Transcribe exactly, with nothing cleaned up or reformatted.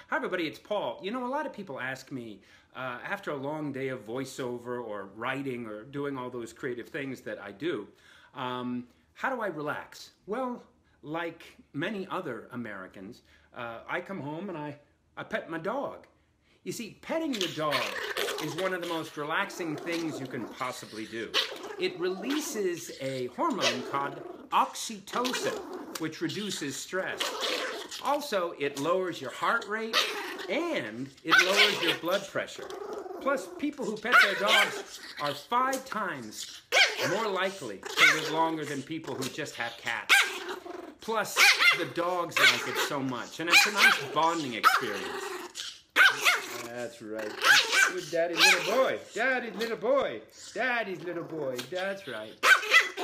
Hi everybody, it's Paul. You know, a lot of people ask me, uh, after a long day of voiceover or writing or doing all those creative things that I do, um, how do I relax? Well, like many other Americans, uh, I come home and I, I pet my dog. You see, petting your dog is one of the most relaxing things you can possibly do. It releases a hormone called oxytocin, which reduces stress. Also, it lowers your heart rate and it lowers your blood pressure. Plus, people who pet their dogs are five times more likely to live longer than people who just have cats. Plus, the dogs like it so much, and it's a nice bonding experience. That's right. Good daddy's little boy. Daddy's little boy. Daddy's little boy. That's right.